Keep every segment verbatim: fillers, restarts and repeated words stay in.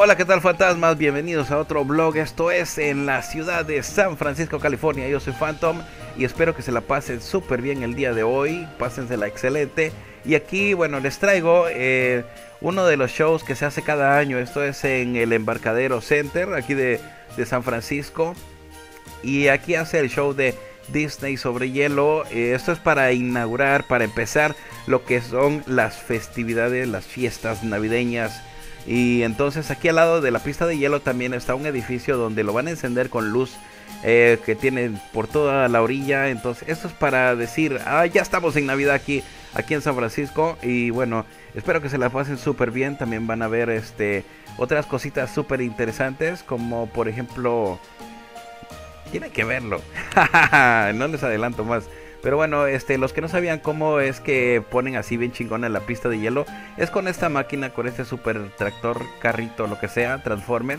Hola, ¿qué tal, fantasmas? Bienvenidos a otro vlog. Esto es en la ciudad de San Francisco, California. Yo soy Phantom y espero que se la pasen súper bien el día de hoy. Pásensela excelente. Y aquí, bueno, les traigo eh, uno de los shows que se hace cada año. Esto es en el Embarcadero Center, aquí de, de San Francisco. Y aquí hace el show de Disney sobre hielo. Eh, esto es para inaugurar, para empezar lo que son las festividades, las fiestas navideñas. Y entonces aquí al lado de la pista de hielo también está un edificio donde lo van a encender con luz eh, que tienen por toda la orilla. Entonces esto es para decir, ah, ya estamos en Navidad aquí, aquí en San Francisco. Y bueno, espero que se la pasen súper bien. También van a ver este otras cositas súper interesantes, como por ejemplo, tienen que verlo. No les adelanto más. Pero bueno, este, los que no sabían cómo es que ponen así bien chingona la pista de hielo, es con esta máquina, con este super tractor, carrito, lo que sea, transformer,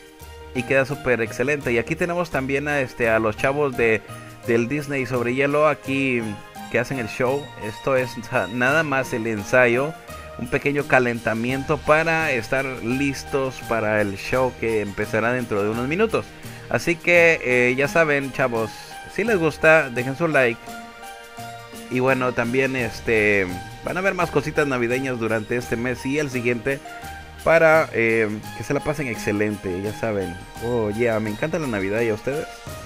y queda súper excelente. Y aquí tenemos también a, este, a los chavos de, del Disney sobre hielo, aquí que hacen el show. Esto es nada más el ensayo, un pequeño calentamiento para estar listos para el show que empezará dentro de unos minutos. Así que eh, ya saben, chavos, si les gusta, dejen su like. Y bueno, también este van a ver más cositas navideñas durante este mes y el siguiente, para eh, que se la pasen excelente, ya saben. Oh, yeah, me encanta la Navidad. ¿Y a ustedes?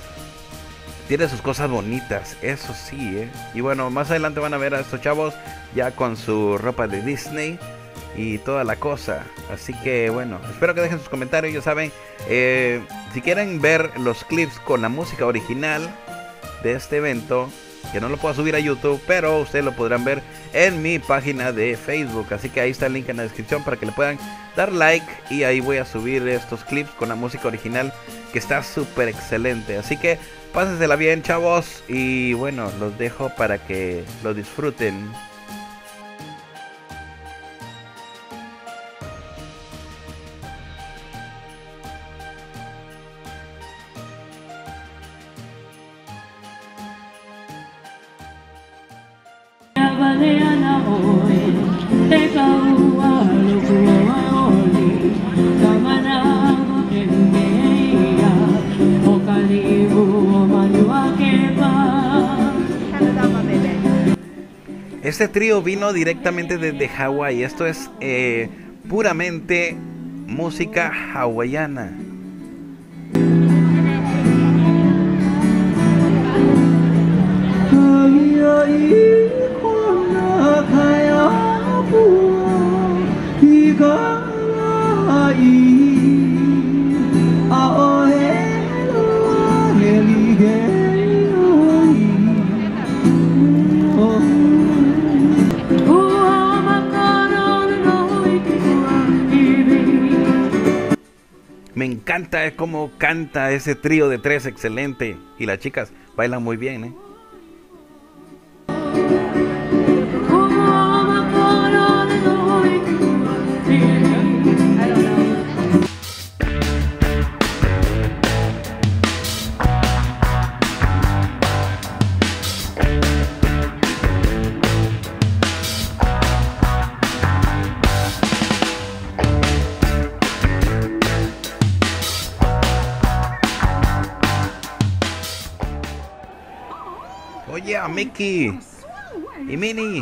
Tiene sus cosas bonitas, eso sí, ¿eh? Y bueno, más adelante van a ver a estos chavos ya con su ropa de Disney y toda la cosa. Así que bueno, espero que dejen sus comentarios, ya saben. Eh, si quieren ver los clips con la música original de este evento, que no lo puedo subir a YouTube, pero ustedes lo podrán ver en mi página de Facebook. Así que ahí está el link en la descripción para que le puedan dar like. Y ahí voy a subir estos clips con la música original, que está súper excelente. Así que pásensela bien, chavos. Y bueno, los dejo para que lo disfruten. Este trío vino directamente desde Hawái. Esto es eh, puramente música hawaiana. Me encanta cómo canta ese trío de tres, excelente. Y las chicas bailan muy bien, ¿eh? Oye, a Mickey y Minnie.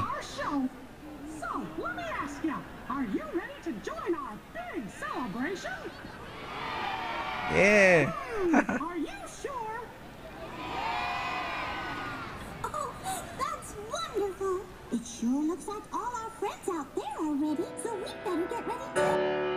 Yeah. Are you sure? Oh, that's wonderful. It sure looks like all our friends out there are ready, so we better get ready too.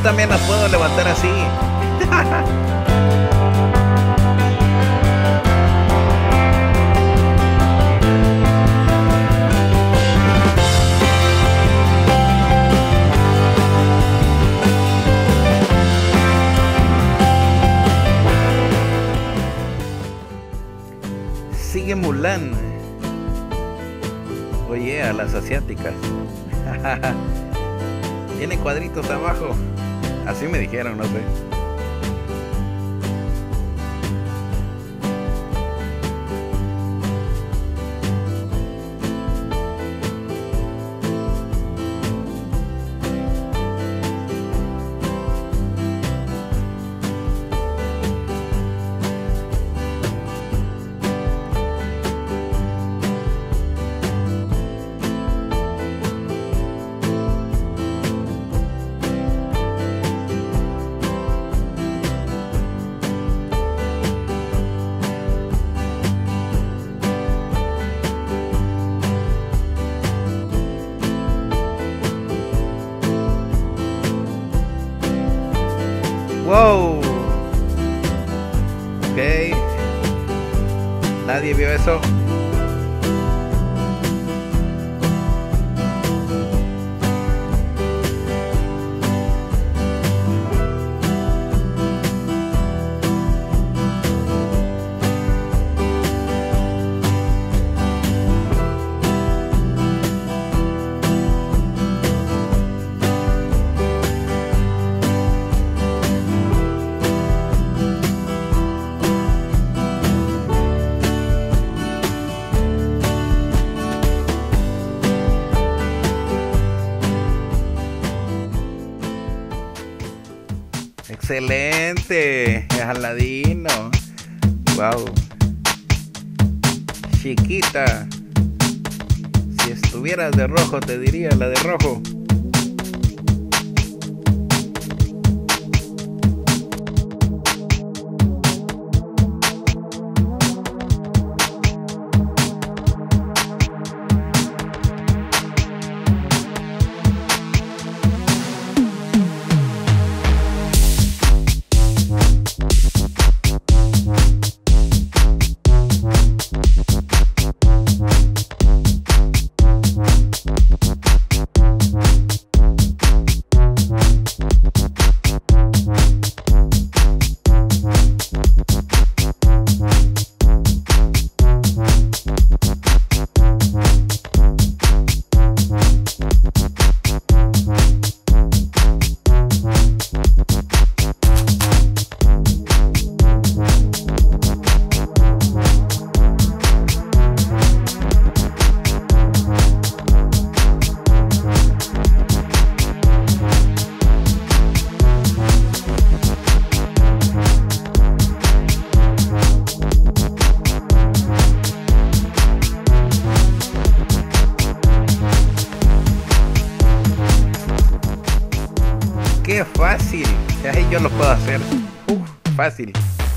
también las puedo levantar así. Sigue Mulan. Oye, a las asiáticas. Tiene cuadritos abajo. Así me dijeron, no sé. Wow. Ok. Nadie vio eso. Excelente, Aladino. Wow. Chiquita. Si estuvieras de rojo, te diría la de rojo. ¡Qué fácil! Ahí yo lo puedo hacer. Uf, fácil.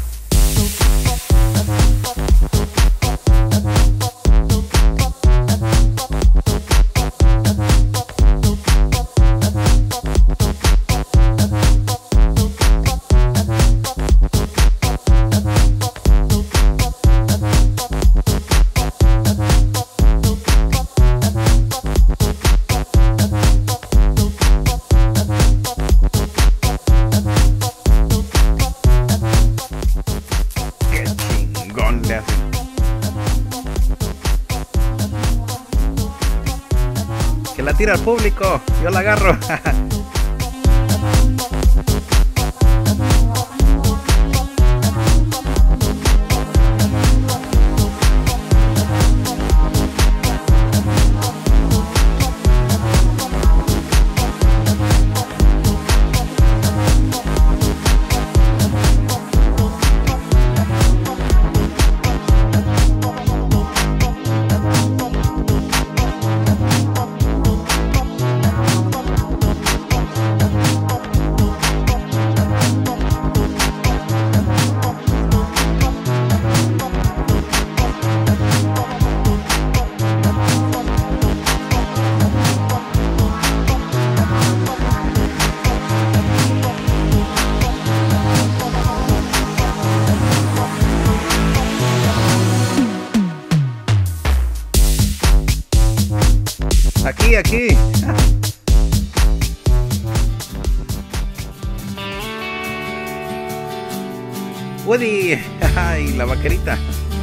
Que la tira al público, yo la agarro. Aquí, aquí. Woody. Ay, la vaquerita.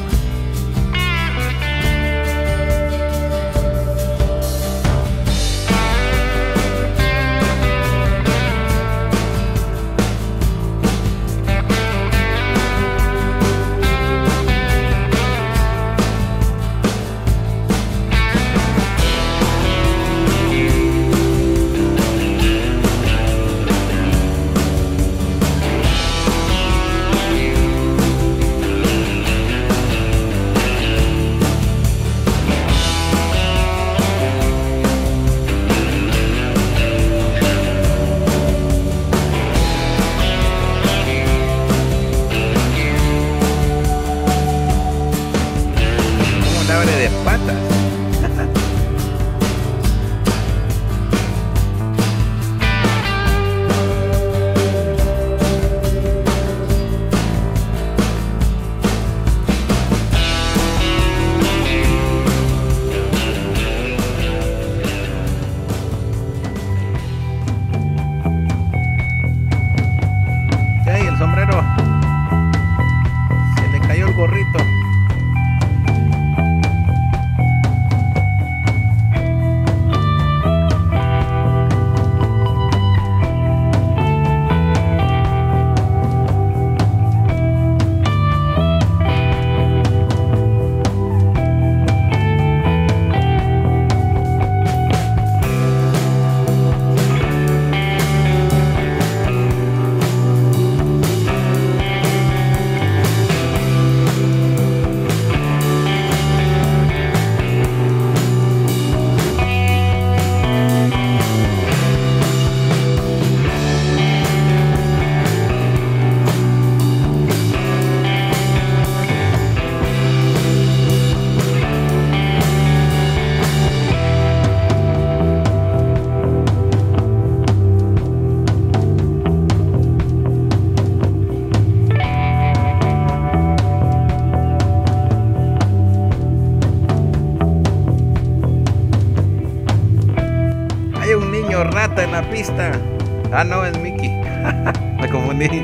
De patas. Ay, el sombrero. Se le cayó el gorrito. Hay un niño rata en la pista. Ah, no, es Mickey. Me confundí.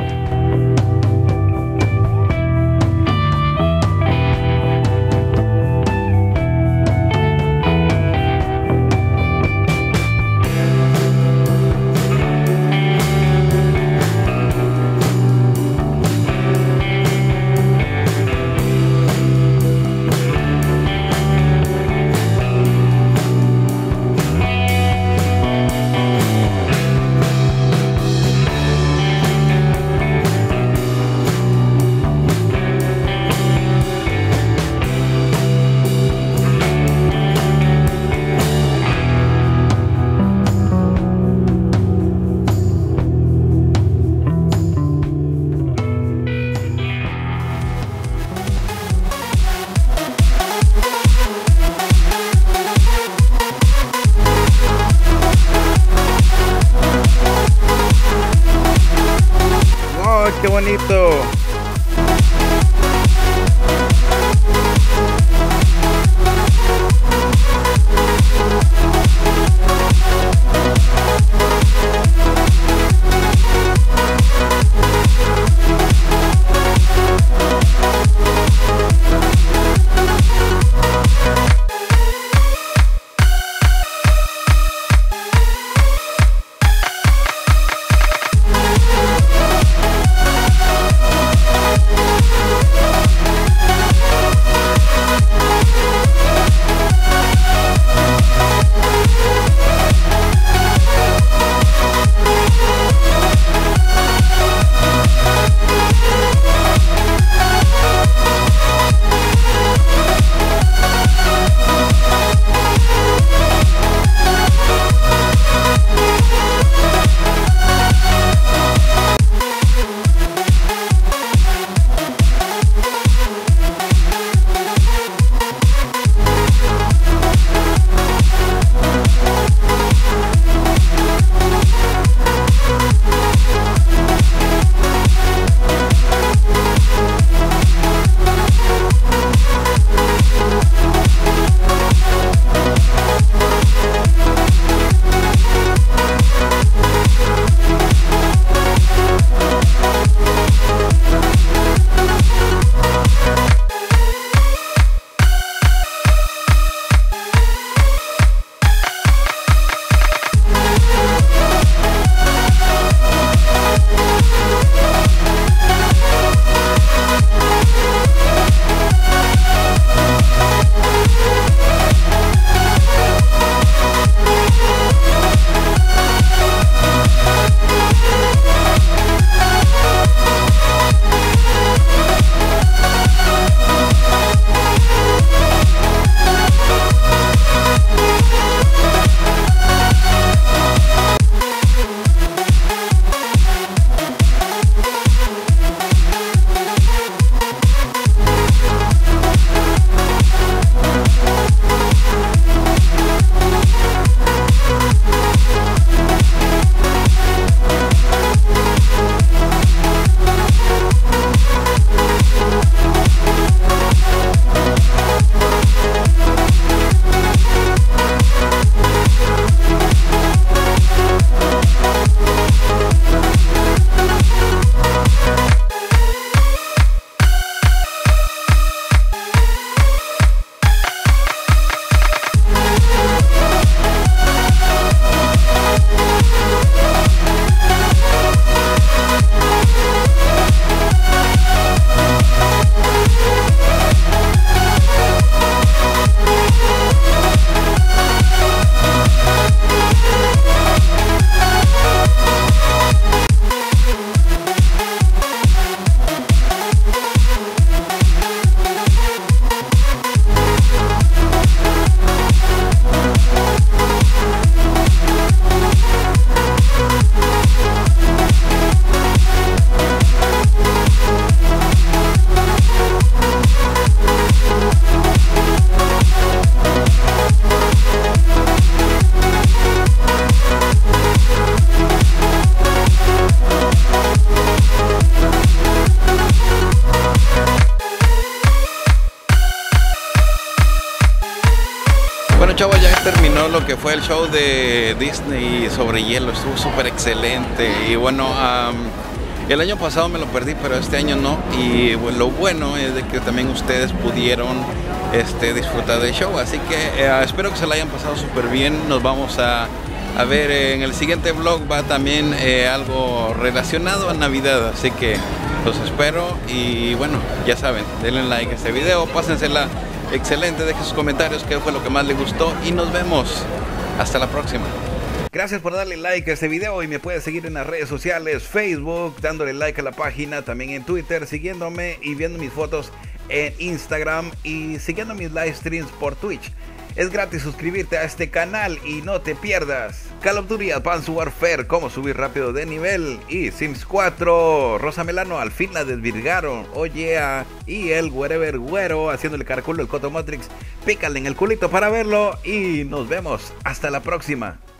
¡Qué bonito! Bueno, chavos, ya terminó lo que fue el show de Disney sobre hielo. Estuvo súper excelente. Y bueno, um, el año pasado me lo perdí, pero este año no. Y bueno, lo bueno es de que también ustedes pudieron este, disfrutar del show. Así que eh, espero que se la hayan pasado súper bien. Nos vamos a, a ver en el siguiente vlog. Va también eh, algo relacionado a Navidad. Así que los espero. Y bueno, ya saben, denle like a este video. Pásensela excelente, dejen sus comentarios qué fue lo que más les gustó. Y nos vemos. Hasta la próxima. Gracias por darle like a este video y me puedes seguir en las redes sociales, Facebook, dándole like a la página, también en Twitter, siguiéndome y viendo mis fotos en Instagram y siguiendo mis live streams por Twitch. Es gratis suscribirte a este canal y no te pierdas Call of Duty Advanced Warfare, cómo subir rápido de nivel, y Sims cuatro, Rosa Melano al fin la desvirgaron, oh yeah, y el Wherever Güero haciéndole caraculo el Coto Matrix. Pícale en el culito para verlo y nos vemos hasta la próxima.